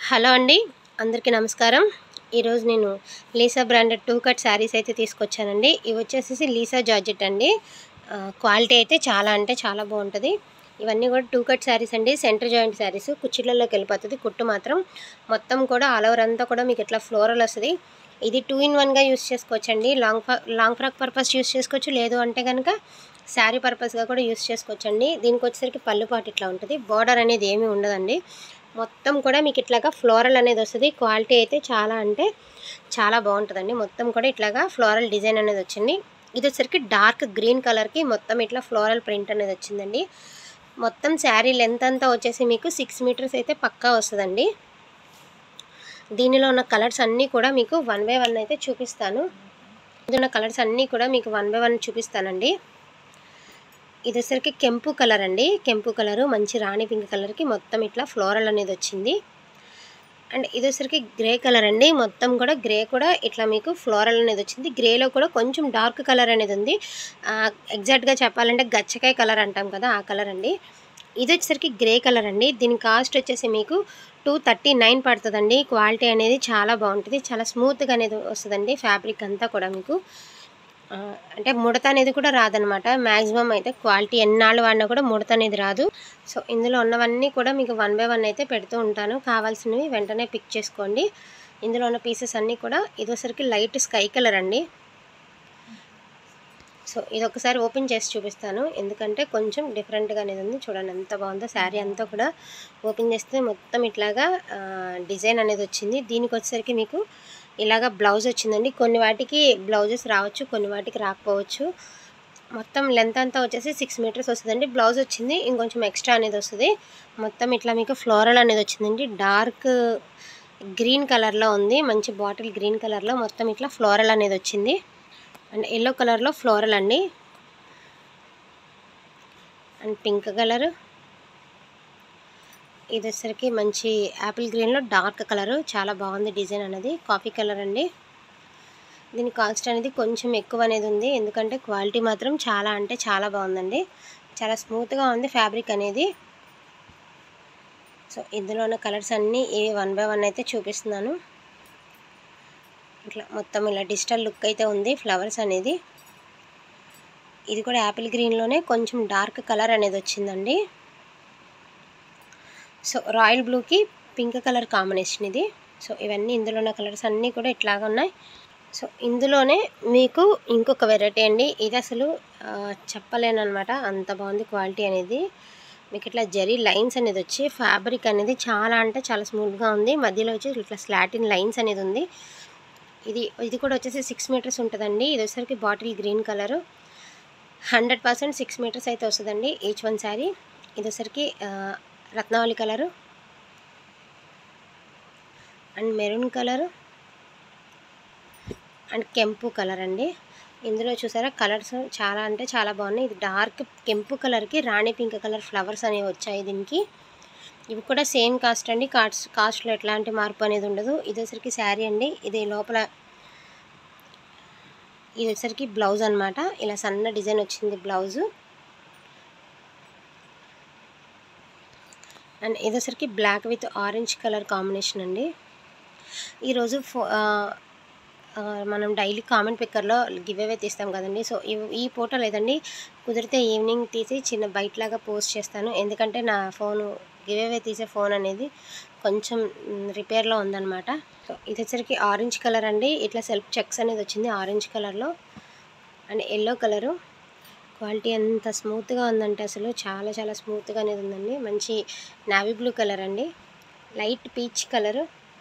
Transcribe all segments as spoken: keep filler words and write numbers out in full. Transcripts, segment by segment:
Hello అండి, అందరికీ నమస్కారం. ఈరోజు నేను Lisa branded two cut saris అయితే తీసుకొచ్చానండి. ఇవి వచ్చేసేసి లీసా జార్జెట్ అండి. క్వాలిటీ అయితే చాలా అంటే చాలా బాగుంటుంది. ఇవన్నీ కూడా టూ కట్ శారీస్ అండి. సెంటర్ జాయింట్ శారీస్, కుచ్చిళ్ళలోకి వెళ్ళిపోతుంది. కుట్టు మాత్రం మొత్తం కూడా ఆల్ ఓవర్ అంతా కూడా మీకు ఇట్లా ఫ్లోరల్ వస్తుంది. ఇది టూ ఇన్ వన్గా యూస్ చేసుకోవచ్చండి. Long long frock purpose use చేసుకోవచ్చు, లేదు అంటే కనుక శారీ పర్పస్గా కూడా యూస్ చేసుకోవచ్చండి. దీనికి వచ్చేసరికి పళ్ళు పాటు ఇట్లా ఉంటుంది. బార్డర్ అనేది ఏమీ ఉండదండి. మొత్తం కూడా మీకు ఇట్లాగా ఫ్లోరల్ అనేది వస్తుంది. క్వాలిటీ అయితే చాలా అంటే చాలా బాగుంటుందండి. మొత్తం కూడా ఇట్లాగా ఫ్లోరల్ డిజైన్ అనేది వచ్చింది. ఇది వచ్చేసరికి డార్క్ గ్రీన్ కలర్కి మొత్తం ఇట్లా ఫ్లోరల్ ప్రింట్ అనేది వచ్చిందండి. మొత్తం శారీ లెంత్ అంతా వచ్చేసి మీకు సిక్స్ మీటర్స్ అయితే పక్కా వస్తుందండి. దీనిలో ఉన్న కలర్స్ అన్నీ కూడా మీకు వన్ బై వన్ అయితే చూపిస్తాను. ఇందులో కలర్స్ అన్నీ కూడా మీకు వన్ బై వన్ చూపిస్తానండి. ఇది వచ్చరికి కెంపు కలర్ అండి. కెంపు కలరు మంచి రాణి పింక్ కలర్కి మొత్తం ఇట్లా ఫ్లోరల్ అనేది వచ్చింది. అండ్ ఇది వచ్చరికి గ్రే కలర్ అండి. మొత్తం కూడా గ్రే కూడా ఇట్లా మీకు ఫ్లోరల్ అనేది వచ్చింది. గ్రేలో కూడా కొంచెం డార్క్ కలర్ అనేది ఉంది. ఎగ్జాక్ట్గా చెప్పాలంటే గచ్చకాయ కలర్ అంటాం కదా, ఆ కలర్ అండి. ఇది వచ్చేసరికి గ్రే కలర్ అండి. దీని కాస్ట్ వచ్చేసి మీకు టూ థర్టీ నైన్ పడుతుందండి. క్వాలిటీ అనేది చాలా బాగుంటుంది, చాలా స్మూత్గా అనేది వస్తుందండి. ఫ్యాబ్రిక్ అంతా కూడా మీకు అంటే ముడత అనేది కూడా రాదనమాట. మ్యాక్సిమం అయితే క్వాలిటీ ఎన్నాళ్ళు వాడినా కూడా ముడత అనేది రాదు. సో ఇందులో ఉన్నవన్నీ కూడా మీకు వన్ బై వన్ అయితే పెడుతూ ఉంటాను. కావాల్సినవి వెంటనే పిక్ చేసుకోండి. ఇందులో ఉన్న పీసెస్ అన్నీ కూడా ఇది వచ్చరికి లైట్ స్కై కలర్ అండి. సో ఇది ఒకసారి ఓపెన్ చేసి చూపిస్తాను, ఎందుకంటే కొంచెం డిఫరెంట్గా అనేది ఉంది. చూడండి ఎంత బాగుందో. శారీ అంతా కూడా ఓపెన్ చేస్తే మొత్తం ఇట్లాగా డిజైన్ అనేది వచ్చింది. దీనికి వచ్చేసరికి మీకు ఇలాగా బ్లౌజ్ వచ్చిందండి. కొన్ని వాటికి బ్లౌజెస్ రావచ్చు, కొన్ని వాటికి రాకపోవచ్చు. మొత్తం లెంత్ అంతా వచ్చేసి సిక్స్ మీటర్స్ వస్తుందండి. బ్లౌజ్ వచ్చింది, ఇంకొంచెం ఎక్స్ట్రా అనేది వస్తుంది. మొత్తం ఇట్లా మీకు ఫ్లోరల్ అనేది వచ్చిందండి. డార్క్ గ్రీన్ కలర్లో ఉంది, మంచి బాటిల్ గ్రీన్ కలర్లో మొత్తం ఇట్లా ఫ్లోరల్ అనేది వచ్చింది. అండ్ ఎల్లో కలర్లో ఫ్లోరల్ అండి. And pink colour. ఇది వచ్చరికి మంచి యాపిల్ గ్రీన్లో డార్క్ కలరు, చాలా బాగుంది డిజైన్ అనేది. కాఫీ కలర్ అండి. దీని కాస్ట్ అనేది కొంచెం ఎక్కువ అనేది ఉంది, ఎందుకంటే క్వాలిటీ మాత్రం చాలా అంటే చాలా బాగుందండి. చాలా స్మూత్గా ఉంది ఫ్యాబ్రిక్ అనేది. సో ఇందులో ఉన్న కలర్స్ అన్నీ ఇవి వన్ బై వన్ అయితే చూపిస్తున్నాను. ఇట్లా మొత్తం ఇలా డిజిటల్ లుక్ అయితే ఉంది ఫ్లవర్స్ అనేది. ఇది కూడా యాపిల్ గ్రీన్లోనే కొంచెం డార్క్ కలర్ అనేది వచ్చిందండి. సో రాయల్ బ్లూకి పింక్ కలర్ కాంబినేషన్ ఇది. సో ఇవన్నీ ఇందులో ఉన్న కలర్స్ అన్నీ కూడా ఇట్లాగా ఉన్నాయి. సో ఇందులోనే మీకు ఇంకొక వెరైటీ అండి. ఇది అసలు చెప్పలేను అనమాట, అంత బాగుంది క్వాలిటీ అనేది. మీకు ఇట్లా జరీ లైన్స్ అనేది వచ్చి ఫ్యాబ్రిక్ అనేది చాలా అంటే చాలా స్మూత్గా ఉంది. మధ్యలో వచ్చి ఇట్లా స్లాటిన్ లైన్స్ అనేది ఉంది. ఇది ఇది కూడా వచ్చేసి సిక్స్ మీటర్స్ ఉంటుందండి. ఇది వచ్చేసరికి bottle green colour. Hundred percent six metres అయితే వస్తుందండి ఈచ్ వన్ శారీ. ఇది వచ్చేసరికి రత్నావళి colour and maroon colour and కెంపు కలర్ అండి. ఇందులో చూసారా కలర్స్ చాలా అంటే చాలా బాగున్నాయి. ఇది డార్క్ కెంపు కలర్కి రాణి పింక్ కలర్ ఫ్లవర్స్ అనేవి వచ్చాయి దీనికి. ఇవి కూడా సేమ్ కాస్ట్ అండి. కాస్ట్ కాస్ట్లో ఎట్లాంటి మార్పు అనేది ఉండదు. ఇది వచ్చరికి శారీ అండి. ఇది లోపల ఇది వచ్చరికి బ్లౌజ్ అనమాట. ఇలా సన్న డిజైన్ వచ్చింది బ్లౌజు. అండ్ ఇది వచ్చరికి black with orange colour combination అండి. ఈరోజు ఫో మనం డైలీ కామెంట్ పిక్కర్లో గివ్ అవే తీస్తాం కదండి. సో ఈ ఫోటో లేదండి, కుదిరితే ఈవినింగ్ తీసి చిన్న బైట్ లాగా పోస్ట్ చేస్తాను. ఎందుకంటే నా ఫోను గివ్ అవే తీసే ఫోన్ అనేది కొంచెం రిపేర్లో ఉందన్నమాట. సో ఇది వచ్చరికి ఆరెంజ్ కలర్ అండి. ఇట్లా సెల్ఫ్ చెక్స్ అనేది వచ్చింది ఆరెంజ్ కలర్లో. And yellow colour. క్వాలిటీ ఎంత స్మూత్గా ఉందంటే అసలు చాలా చాలా స్మూత్గా అనేది ఉందండి. మంచి నావీ బ్లూ కలర్ అండి. Light peach colour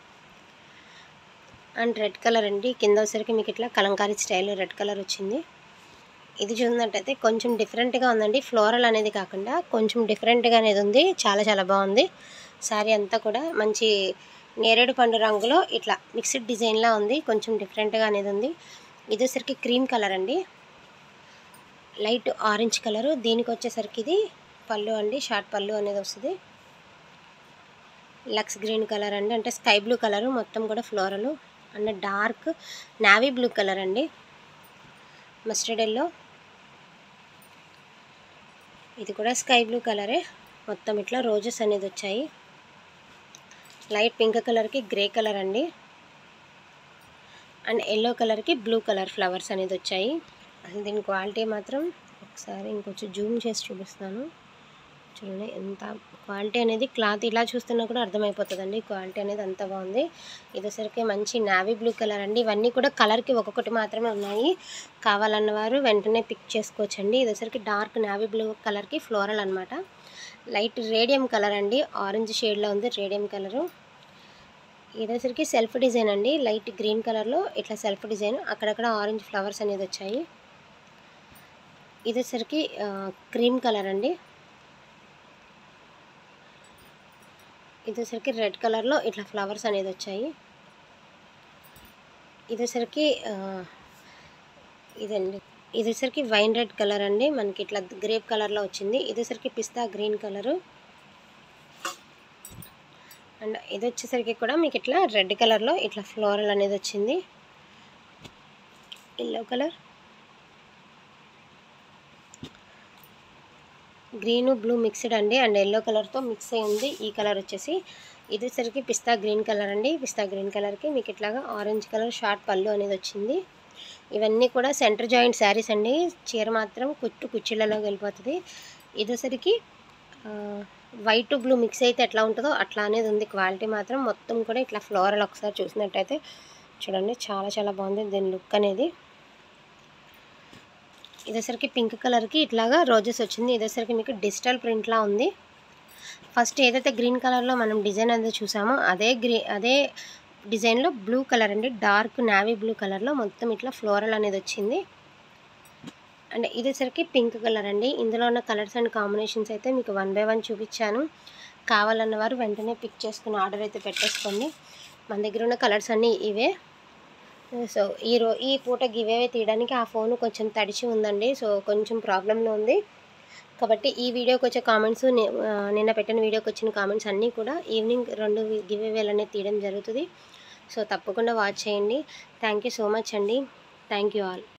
and red colour అండి. కింద వచ్చరికి మీకు ఇట్లా కలంకారీ స్టైల్ రెడ్ కలర్ వచ్చింది. ఇది చూసినట్టయితే కొంచెం డిఫరెంట్గా ఉందండి. ఫ్లోరల్ అనేది కాకుండా కొంచెం డిఫరెంట్గా అనేది ఉంది. చాలా చాలా బాగుంది. శారీ అంతా కూడా మంచి నేరేడు పండు రంగులో ఇట్లా మిక్స్డ్ డిజైన్లా ఉంది. కొంచెం డిఫరెంట్గా అనేది ఉంది. ఇది వచ్చరికి క్రీమ్ కలర్ అండి. Light orange colour. దీనికి వచ్చేసరికి ఇది పళ్ళు అండి, షార్ట్ పళ్ళు అనేది వస్తుంది. లక్స్ గ్రీన్ కలర్ అండి, అంటే స్కై బ్లూ కలరు. మొత్తం కూడా floral and dark navy blue colour అండి. Mustard yellow. ఇది కూడా స్కై బ్లూ కలరే. మొత్తం ఇట్లా రోజెస్ అనేది వచ్చాయి. లైట్ పింక్ కలర్కి గ్రే కలర్ అండి, అండ్ ఎల్లో కలర్కి బ్లూ కలర్ ఫ్లవర్స్ అనేది వచ్చాయి. అసలు దీని క్వాలిటీ మాత్రం ఒకసారి ఇంకొంచెం జూమ్ చేసి చూపిస్తాను. చూడండి ఎంత క్వాలిటీ అనేది, క్లాత్ ఇలా చూస్తున్నా కూడా అర్థమైపోతుందండి క్వాలిటీ అనేది అంత బాగుంది. ఇదేసరికి మంచి నావీ బ్లూ కలర్ అండి. ఇవన్నీ కూడా కలర్కి ఒక్కొక్కటి మాత్రమే ఉన్నాయి. కావాలన్నవారు వెంటనే పిక్ చేసుకోవచ్చండి. ఇదేసరికి డార్క్ నావీ బ్లూ కలర్కి ఫ్లోరల్ అనమాట. లైట్ రేడియం కలర్ అండి, ఆరెంజ్ షేడ్లో ఉంది రేడియం కలరు. ఇదేసరికి సెల్ఫ్ డిజైన్ అండి, లైట్ గ్రీన్ కలర్లో ఇట్లా సెల్ఫ్ డిజైన్, అక్కడక్కడ ఆరెంజ్ ఫ్లవర్స్ అనేది వచ్చాయి. ఇదేసరికి క్రీమ్ కలర్ అండి. ఇదేసరికి రెడ్ కలర్లో ఇట్లా ఫ్లవర్స్ అనేది వచ్చాయి. ఇదేసరికి ఇదండి, ఇదేసరికి వైన్ రెడ్ కలర్ అండి, మనకి ఇట్లా గ్రేప్ కలర్లో వచ్చింది. ఇదేసరికి పిస్తా గ్రీన్ కలరు, అండ్ ఇది వచ్చేసరికి కూడా మీకు ఇట్లా రెడ్ కలర్లో ఇట్లా ఫ్లోరల్ అనేది వచ్చింది. Yellow colour, green blue mixed అండి, అండ్ ఎల్లో కలర్తో మిక్స్ అయి ఉంది ఈ కలర్ వచ్చేసి. ఇదేసరికి పిస్తా గ్రీన్ కలర్ అండి. పిస్తా గ్రీన్ కలర్కి మీకు ఇట్లాగా ఆరెంజ్ కలర్ షార్ట్ పళ్ళు అనేది వచ్చింది. ఇవన్నీ కూడా సెంటర్ జాయింట్ శారీస్ అండి. చీర మాత్రం కుట్టు కుచ్చిళ్ళలోకి వెళ్ళిపోతుంది. ఇదేసరికి వైట్ బ్లూ మిక్స్ అయితే ఎట్లా ఉంటుందో అట్లా అనేది ఉంది. క్వాలిటీ మాత్రం మొత్తం కూడా ఇట్లా ఫ్లోరల్ ఒకసారి చూసినట్టయితే చూడండి, చాలా చాలా బాగుంది దీని లుక్ అనేది. ఇదేసరికి పింక్ కలర్కి ఇట్లాగా రోజెస్ వచ్చింది. ఇదేసరికి మీకు డిజిటల్ ప్రింట్లా ఉంది. ఫస్ట్ ఏదైతే గ్రీన్ కలర్లో మనం డిజైన్ అనేది చూసామో అదే గ్రీ అదే డిజైన్లో బ్లూ కలర్ అండి, డార్క్ నావీ బ్లూ కలర్లో మొత్తం ఇట్లా ఫ్లోరల్ అనేది వచ్చింది. అండ్ ఇదేసరికి పింక్ కలర్ అండి. ఇందులో ఉన్న కలర్స్ అండ్ కాంబినేషన్స్ అయితే మీకు వన్ బై వన్ చూపించాను. కావాలన్న వారు వెంటనే పిక్ చేసుకుని ఆర్డర్ అయితే పెట్టేసుకోండి. మన దగ్గర ఉన్న కలర్స్ అన్నీ ఇవే. సో ఈ రో ఈ పూట గివేవే తీయడానికి ఆ ఫోన్ కొంచెం తడిచి ఉందండి, సో కొంచెం ప్రాబ్లంలో ఉంది. కాబట్టి ఈ వీడియోకి వచ్చే కామెంట్స్, నిన్న పెట్టిన వీడియోకి వచ్చిన కామెంట్స్ అన్నీ కూడా ఈవినింగ్ రెండు గివేవేలు అనేది తీయడం జరుగుతుంది. సో తప్పకుండా వాచ్ చేయండి. థ్యాంక్ యూ సో మచ్ అండి. Thank you all.